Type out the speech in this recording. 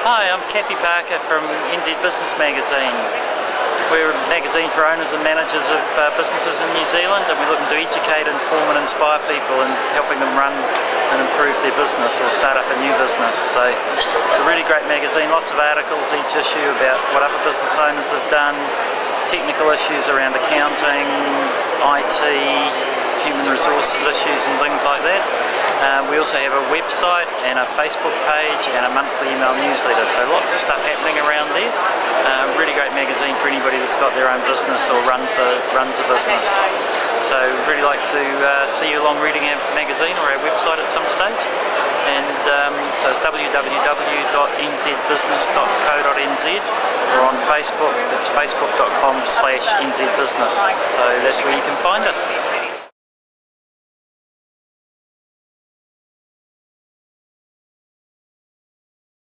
Hi, I'm Cathy Parker from NZ Business Magazine. We're a magazine for owners and managers of businesses in New Zealand, and we're looking to educate, inform and inspire people and helping them run and improve their business or start up a new business. So it's a really great magazine, lots of articles each issue about what other business owners have done, technical issues around accounting, IT, human resources issues and things like that. We also have a website and a Facebook page and a monthly email newsletter, so lots of stuff happening around there. Really great magazine for anybody that's got their own business or runs a business. So really like to see you along reading our magazine or our website at some stage. And so it's www.nzbusiness.co.nz, or on Facebook, it's facebook.com/nzbusiness. So that's where you can find us.